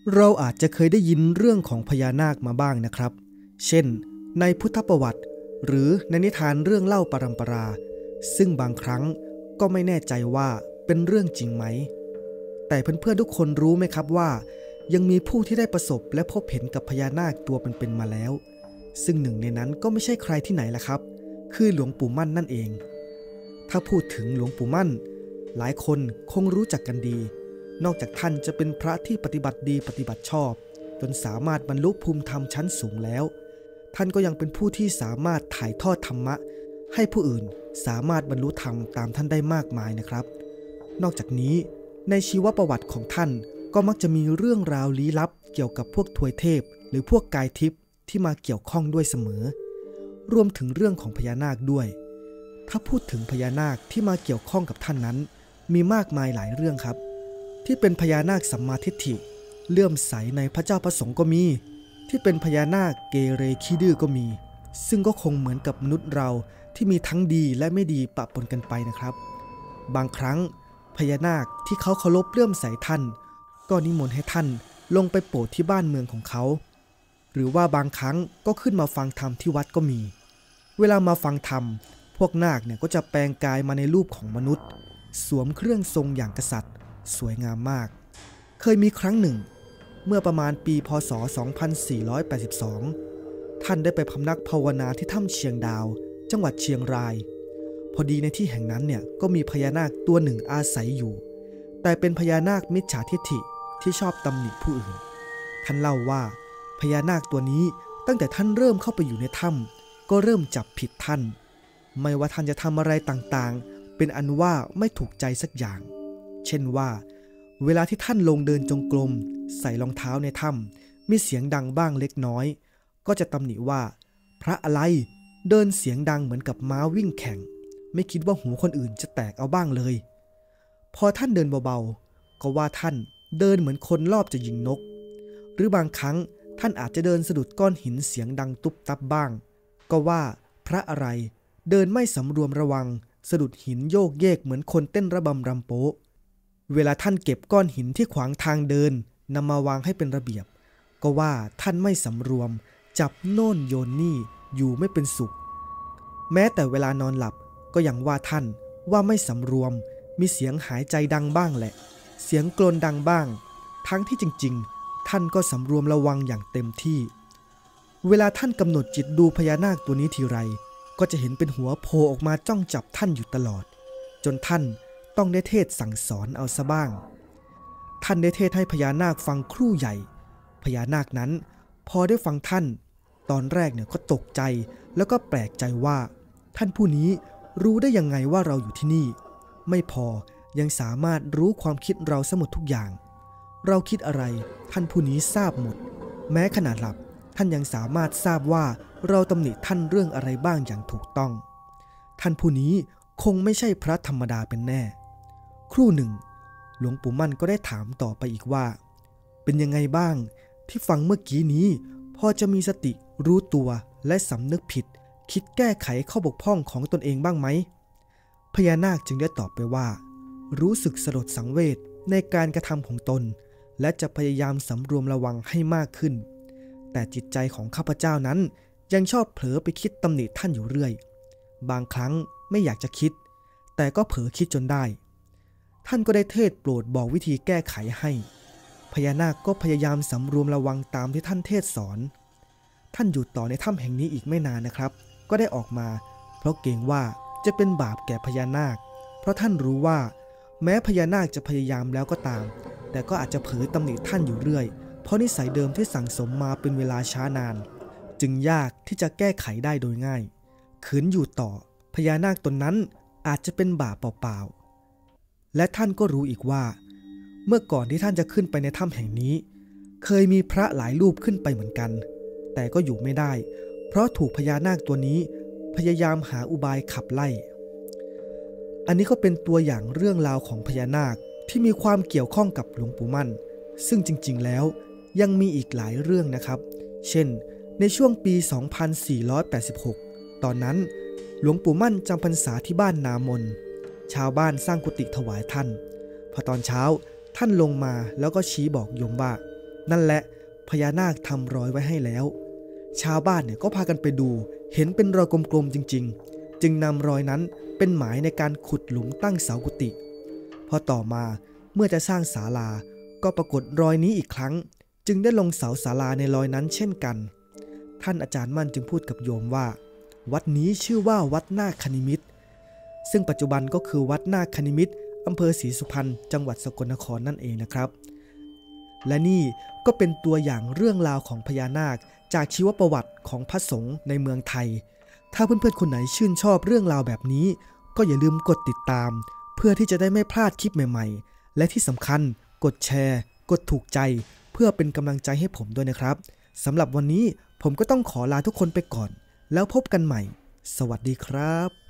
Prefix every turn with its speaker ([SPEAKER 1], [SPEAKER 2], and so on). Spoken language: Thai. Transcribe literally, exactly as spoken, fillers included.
[SPEAKER 1] เราอาจจะเคยได้ยินเรื่องของพญานาคมาบ้างนะครับเช่นในพุทธประวัติหรือในนิทานเรื่องเล่าปรัมปราซึ่งบางครั้งก็ไม่แน่ใจว่าเป็นเรื่องจริงไหมแต่เพื่อนๆทุกคนรู้ไหมครับว่ายังมีผู้ที่ได้ประสบและพบเห็นกับพญานาคตัวเป็นๆมาแล้วซึ่งหนึ่งในนั้นก็ไม่ใช่ใครที่ไหนล่ะครับคือหลวงปู่มั่นนั่นเองถ้าพูดถึงหลวงปู่มั่นหลายคนคงรู้จักกันดีนอกจากท่านจะเป็นพระที่ปฏิบัติดีปฏิบัติชอบจนสามารถบรรลุภูมิธรรมชั้นสูงแล้วท่านก็ยังเป็นผู้ที่สามารถถ่ายทอดธรรมะให้ผู้อื่นสามารถบรรลุธรรมตามท่านได้มากมายนะครับนอกจากนี้ในชีวประวัติของท่านก็มักจะมีเรื่องราวลี้ลับเกี่ยวกับพวกทวยเทพหรือพวกกายทิพย์ที่มาเกี่ยวข้องด้วยเสมอรวมถึงเรื่องของพญานาคด้วยถ้าพูดถึงพญานาคที่มาเกี่ยวข้องกับท่านนั้นมีมากมายหลายเรื่องครับที่เป็นพญานาคสัมมาทิฏฐิเลื่อมใสในพระเจ้าพระสงฆ์ก็มีที่เป็นพญานาคเกเรขี้ดื้อก็มีซึ่งก็คงเหมือนกับมนุษย์เราที่มีทั้งดีและไม่ดีปะปนกันไปนะครับบางครั้งพญานาคที่เขาเคารพเลื่อมใสท่านก็นิมนต์ให้ท่านลงไปโปรดที่บ้านเมืองของเขาหรือว่าบางครั้งก็ขึ้นมาฟังธรรมที่วัดก็มีเวลามาฟังธรรมพวกนาคเนี่ยก็จะแปลงกายมาในรูปของมนุษย์สวมเครื่องทรงอย่างกษัตริย์สวยงามมากเคยมีครั้งหนึ่งเมื่อประมาณปีพ.ศ. สองพันสี่ร้อยแปดสิบสองท่านได้ไปพำนักภาวนาที่ถ้ำเชียงดาวจังหวัดเชียงรายพอดีในที่แห่งนั้นเนี่ยก็มีพญานาคตัวหนึ่งอาศัยอยู่แต่เป็นพญานาคมิจฉาทิฐิที่ชอบตำหนิผู้อื่นท่านเล่าว่าพญานาคตัวนี้ตั้งแต่ท่านเริ่มเข้าไปอยู่ในถ้ำก็เริ่มจับผิดท่านไม่ว่าท่านจะทำอะไรต่างๆเป็นอันว่าไม่ถูกใจสักอย่างเช่นว่าเวลาที่ท่านลงเดินจงกรมใส่รองเท้าในถ้ำมีเสียงดังบ้างเล็กน้อยก็จะตำหนิว่าพระอะไรเดินเสียงดังเหมือนกับม้าวิ่งแข่งไม่คิดว่าหูคนอื่นจะแตกเอาบ้างเลยพอท่านเดินเบาๆก็ว่าท่านเดินเหมือนคนรอบจะยิงนกหรือบางครั้งท่านอาจจะเดินสะดุดก้อนหินเสียงดังตุ๊บตับบ้างก็ว่าพระอะไรเดินไม่สำรวมระวังสะดุดหินโยกเยกเหมือนคนเต้นระบำรำโป๊ะเวลาท่านเก็บก้อนหินที่ขวางทางเดินนำมาวางให้เป็นระเบียบก็ว่าท่านไม่สำรวมจับโน่นโยนนี่อยู่ไม่เป็นสุขแม้แต่เวลานอนหลับก็ยังว่าท่านว่าไม่สำรวมมีเสียงหายใจดังบ้างแหละเสียงกลนดังบ้างทั้งที่จริงๆท่านก็สำรวมระวังอย่างเต็มที่เวลาท่านกำหนดจิตดูพญานาคตัวนี้ทีไรก็จะเห็นเป็นหัวโผล่ออกมาจ้องจับท่านอยู่ตลอดจนท่านต้องได้เทศสั่งสอนเอาซะบ้างท่านได้เทศให้พญานาคฟังครู่ใหญ่พญานาคนั้นพอได้ฟังท่านตอนแรกเนี่ยก็ตกใจแล้วก็แปลกใจว่าท่านผู้นี้รู้ได้ยังไงว่าเราอยู่ที่นี่ไม่พอยังสามารถรู้ความคิดเราสมดทุกอย่างเราคิดอะไรท่านผู้นี้ทราบหมดแม้ขณะหลับท่านยังสามารถทราบว่าเราตำหนิท่านเรื่องอะไรบ้างอย่างถูกต้องท่านผู้นี้คงไม่ใช่พระธรรมดาเป็นแน่ครู่หนึ่งหลวงปู่มั่นก็ได้ถามต่อไปอีกว่าเป็นยังไงบ้างที่ฟังเมื่อกี้นี้พอจะมีสติรู้ตัวและสำนึกผิดคิดแก้ไขข้อบกพร่องของตนเองบ้างไหมพญานาคจึงได้ตอบไปว่ารู้สึกสลดสังเวชในการกระทำของตนและจะพยายามสำรวมระวังให้มากขึ้นแต่จิตใจของข้าพเจ้านั้นยังชอบเผลอไปคิดตำหนิท่านอยู่เรื่อยบางครั้งไม่อยากจะคิดแต่ก็เผลอคิดจนได้ท่านก็ได้เทศโปรดบอกวิธีแก้ไขให้พญานาคก็พยายามสำรวมระวังตามที่ท่านเทศสอนท่านอยู่ต่อในถ้ำแห่งนี้อีกไม่นานนะครับก็ได้ออกมาเพราะเกรงว่าจะเป็นบาปแก่พญานาคเพราะท่านรู้ว่าแม้พญานาคจะพยายามแล้วก็ตามแต่ก็อาจจะเผลอตำหนิท่านอยู่เรื่อยเพราะนิสัยเดิมที่สั่งสมมาเป็นเวลาช้านานจึงยากที่จะแก้ไขได้โดยง่ายขืนอยู่ต่อพญานาคตนนั้นอาจจะเป็นบาปเปล่าๆและท่านก็รู้อีกว่าเมื่อก่อนที่ท่านจะขึ้นไปในถ้ำแห่งนี้เคยมีพระหลายรูปขึ้นไปเหมือนกันแต่ก็อยู่ไม่ได้เพราะถูกพญานาคตัวนี้พยายามหาอุบายขับไล่อันนี้ก็เป็นตัวอย่างเรื่องราวของพญานาคที่มีความเกี่ยวข้องกับหลวงปู่มั่นซึ่งจริงๆแล้วยังมีอีกหลายเรื่องนะครับเช่นในช่วงปี สองพันสี่ร้อยแปดสิบหก ตอนนั้นหลวงปู่มั่นจำพรรษาที่บ้านนามนชาวบ้านสร้างกุฏิถวายท่านพอตอนเช้าท่านลงมาแล้วก็ชี้บอกโยมว่านั่นแหละพญานาคทำรอยไว้ให้แล้วชาวบ้านเนี่ยก็พากันไปดูเห็นเป็นรอยกลมๆจริงๆจึงนำรอยนั้นเป็นหมายในการขุดหลุมตั้งเสากุฏิพอต่อมาเมื่อจะสร้างศาลาก็ปรากฏรอยนี้อีกครั้งจึงได้ลงเสาศาลาในรอยนั้นเช่นกันท่านอาจารย์มั่นจึงพูดกับโยมว่าวัดนี้ชื่อว่าวัดนาคคณิมิตรซึ่งปัจจุบันก็คือวัดนาคคณิมิตรอำเภอศรีสุพรรณจังหวัดสกลนครนั่นเองนะครับและนี่ก็เป็นตัวอย่างเรื่องราวของพญานาคจากชีวประวัติของพระสงฆ์ในเมืองไทยถ้าเพื่อนๆคนไหนชื่นชอบเรื่องราวแบบนี้ก็อย่าลืมกดติดตามเพื่อที่จะได้ไม่พลาดคลิปใหม่ๆและที่สำคัญกดแชร์กดถูกใจเพื่อเป็นกำลังใจให้ผมด้วยนะครับสำหรับวันนี้ผมก็ต้องขอลาทุกคนไปก่อนแล้วพบกันใหม่สวัสดีครับ